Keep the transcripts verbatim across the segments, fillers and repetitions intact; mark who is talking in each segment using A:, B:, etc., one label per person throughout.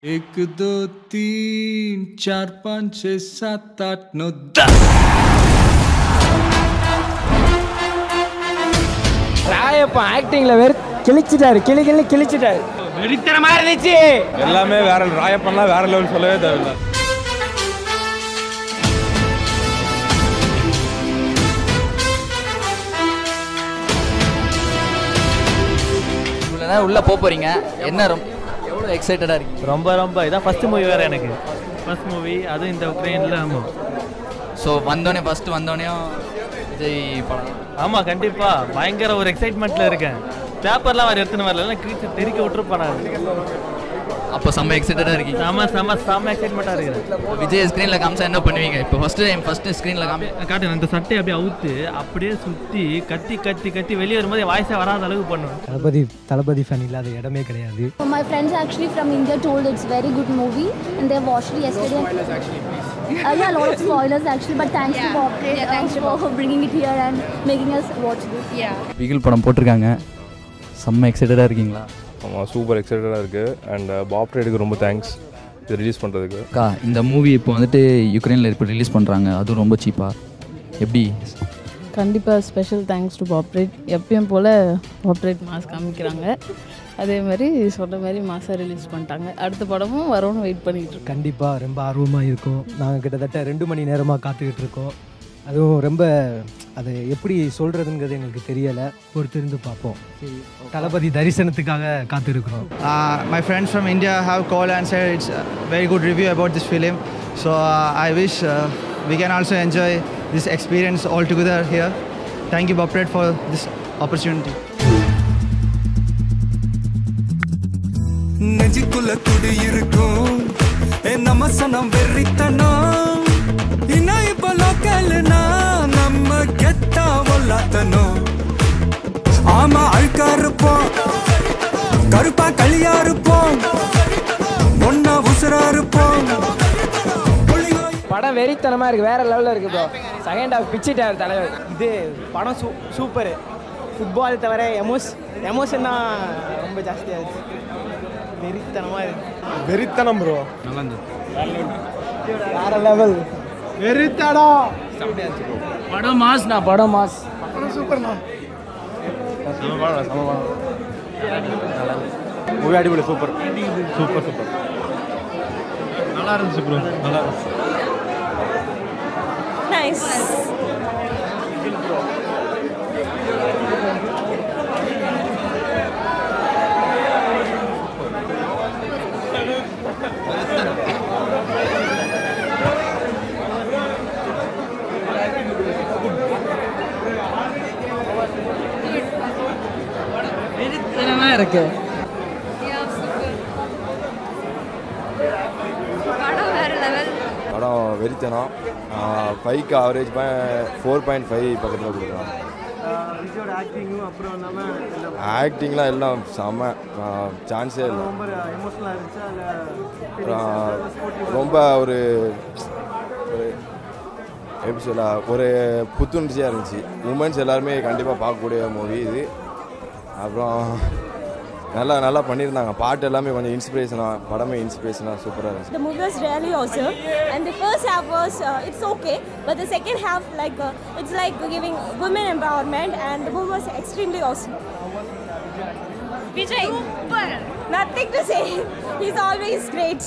A: एक दो तीन चार पाँच छः सात आठ नौ दस
B: ராயப்பா ஆக்டிங்ல வேற கிழிச்சிட்டாரு கிளி கிளி கிழிச்சிட்டாரு வெறித்தனமா இருந்துச்சு
C: எல்லாமே வேற ராயப்பன்லாம் வேற லெவல் சொல்லவே தேவையில்லை
D: உள்ள போக போறீங்க என்ன ரொம்ப எவ்வளோ எக்ஸைட்டடாக இருக்கு
E: ரொம்ப ரொம்ப இதான் ஃபர்ஸ்ட் மூவி வேறு எனக்கு ஃபர்ஸ்ட் மூவி அதுவும் இந்த உக்ரைனில் ஆமாம்
D: ஸோ வந்தோடனே ஃபஸ்ட்டு வந்தோடனே விஜய் படம்
E: ஆமாம் கண்டிப்பாக பயங்கர ஒரு எக்ஸைட்மெண்ட்டில் இருக்கேன் பேப்பர்லாம் வேறு எடுத்துன்னு வரல கிழிச்சு தெரிக்க விட்டுருப்பாங்க
D: அப்போ செம்ம எக்ஸைட்டடாக இருக்கீங்க
E: ஆமாம் செம்ம செம்ம எக்ஸைட்மெண்ட்டாக இருக்கிறேன்
D: விஜய் ஸ்க்ரீனில் காமிச்சா என்ன பண்ணுவீங்க இப்போ ஃபஸ்ட்டு டைம் ஃபஸ்ட்டு ஸ்க்ரீனில் காமி
E: காட்டு இந்த சட்டையை அப்படியே அவுத்து அப்படியே சுற்றி கத்தி கத்தி கத்தி வெளியே வரும்போது வாய்ஸாக வராத அளவுக்கு பண்ணுவேன்
B: தளபதி தளபதி ஃபேன் இல்லாத இடமே கிடையாது.
F: My friends actually from India told it's very good movie and they watched it yesterday. Spoilers actually please. Uh, yeah, a lot of spoilers actually, but thanks yeah. to Bob yeah, thanks uh, for bringing it here and making us watch this. Yeah.
D: Bigil படம் போட்டிருக்காங்க செம்ம எக்ஸைட்டடாக இருக்கீங்களா?
C: ஆமாம் super எக்ஸைட்டடாக இருக்குது and pop ட்ரேடுக்கு ரொம்ப thanks இது ரிலீஸ் பண்ணுறதுக்கு.
D: அக்கா இந்த மூவி இப்போ வந்துட்டு யுக்ரைனில் இப்போ ரிலீஸ் பண்ணுறாங்க அதுவும் ரொம்ப சீப்பாக எப்படி?
G: கண்டிப்பாக ஸ்பெஷல் தேங்க்ஸ் டு பாப்ரேட் எப்பயும் போல் பாப்ரேட் மாஸ் காமிக்கிறாங்க அதே மாதிரி சொன்ன மாதிரி மாதம் ரிலீஸ் பண்ணிட்டாங்க அடுத்த படமும் வரும்னு வெயிட் பண்ணிகிட்டு இருக்கோம்.
B: கண்டிப்பாக ரொம்ப ஆர்வமாக இருக்கும். நாங்கள் கிட்டத்தட்ட ரெண்டு மணி நேரமாக காத்துக்கிட்டு இருக்கோம். அதுவும் ரொம்ப அதை எப்படி சொல்கிறதுங்கிறது எங்களுக்கு தெரியலை. பொறுத்திருந்து பார்ப்போம். தளபதி தரிசனத்துக்காக காத்திருக்கிறோம்.
H: My friends from India have called and said it's a very good review about this film. So uh, I wish uh, we can also enjoy this experience all together here. Thank you Bopred for this opportunity.
A: நெஞ்சுக்குள்ள குடி இருக்கும் நம்ம சனம் வெறித்தனம் இன்னா இப்ப லோக்கல்னா நம்ம கெத்தா ஒல்லாத்தனும் ஆமா அழுக்கா இருப்போம் கருப்பா களியா இருப்போம் ஒன்னா உசுரா இருப்போம்.
B: படம் வெறித்தனமாக இருக்குது வேறு லெவலில் இருக்குது ப்ரோ. செகண்ட் ஹாஃப் பிச்சிட்டார் தலைவர். இது படம் சூ சூப்பரு. ஃபுட்பால் தவிர எமோஸ் எமோஷன் தான் ரொம்ப ஜாஸ்தியாக இருக்குது. வெறித்தனமாக இருக்குது.
C: வெறித்தனம் ப்ரோ
A: நல்லா இருந்தது.
B: வேறு லெவல் வெறித்தனம்.
D: படம் மாஸ்ண்ணா
B: படம் மாஸ்
C: சூப்பர்ண்ணா மூவி அடிப்படை சூப்பர் சூப்பர் சூப்பர் நல்லா இருந்துச்சு ப்ரோ நல்லா இருந்துச்சு.
F: Nice.
D: என்ன இருக்கு
F: படம் வேற லெவல்.
C: படம் வெறித்தனம் ஃபைவ்க்கு ஆவரேஜ் ஃபோர் பாயிண்ட் ஃபைவ் பக்கத்தில் கொடுக்குறாங்க. ஆக்டிங்லாம் எல்லாம் செம்ம சான்ஸே இல்லை. ரொம்ப ஒரு எப்படி சொல்ல ஒரு புத்துணர்ச்சியாக இருந்துச்சு. உமன்ஸ் எல்லாருமே கண்டிப்பாக பார்க்கக்கூடிய மூவி இது. அப்புறம் நல்லா நல்லா பண்ணியிருந்தாங்க. பாட்டு எல்லாமே கொஞ்சம் இன்ஸ்பிரேஷனாக படமே இன்ஸ்பிரேஷனாக சூப்பராக இருந்துச்சு.
F: The movie was really awesome and the first half was uh, it's okay but the second half like uh, it's like giving women empowerment and the movie was extremely awesome. Vijay super. Nothing to say. He's always great.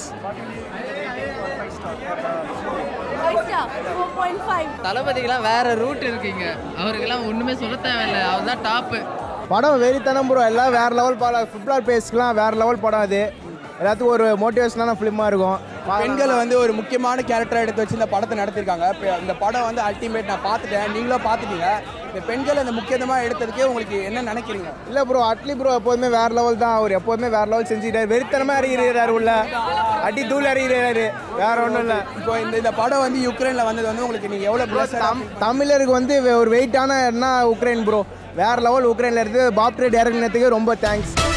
F: four point five.
D: தளபதிக்கெல்லாம் வேற root இருக்கீங்க அவருக்கெல்லாம் ஒன்றுமே சொல்ல தேவையில்லை அவர் தான் top.
B: படம் வெறித்தனம் bro. எல்லாம் வேறு லெவல் படம். ஃபுட்பால் பேஸ்க்குலாம் வேறு லெவல் படம். அது எல்லாத்துக்கும் ஒரு மோட்டிவேஷனான ஃபிலிமாக இருக்கும்.
H: பெண்களை வந்து ஒரு முக்கியமான கேரக்டராக எடுத்து வச்சு இந்த படத்தை நடத்திருக்காங்க. இப்போ இந்த படம் வந்து அல்டிமேட் நான் பார்த்துட்டேன். நீங்களும் பார்த்துட்டீங்க. இந்த பெண்களை இந்த முக்கியமாக எடுத்ததுக்கே உங்களுக்கு என்ன நினைக்கிறீங்க?
B: இல்லை ப்ரோ அட்லி ப்ரோ எப்போதுமே வேறு லெவல் தான். அவர் எப்போதுமே வேறு லெவல் செஞ்சுட்டார். வெறித்தனமாக அறிகிறார் உள்ள அடி தூள் அறிகிறாரு. வேறு ஒன்றும் இல்லை.
H: இப்போ இந்த இந்த படம் வந்து யுக்ரைனில் வந்தது வந்து உங்களுக்கு நீங்கள் எவ்வளோ ப்ளஸ்
B: தமிழருக்கு வந்து ஒரு வெயிட்டான என்ன உக்ரைன் ப்ரோ வேறு லெவல். உக்ரைனில் இருந்து பாப்ரே டைரக்டருக்கு ரொம்ப தேங்க்ஸ்.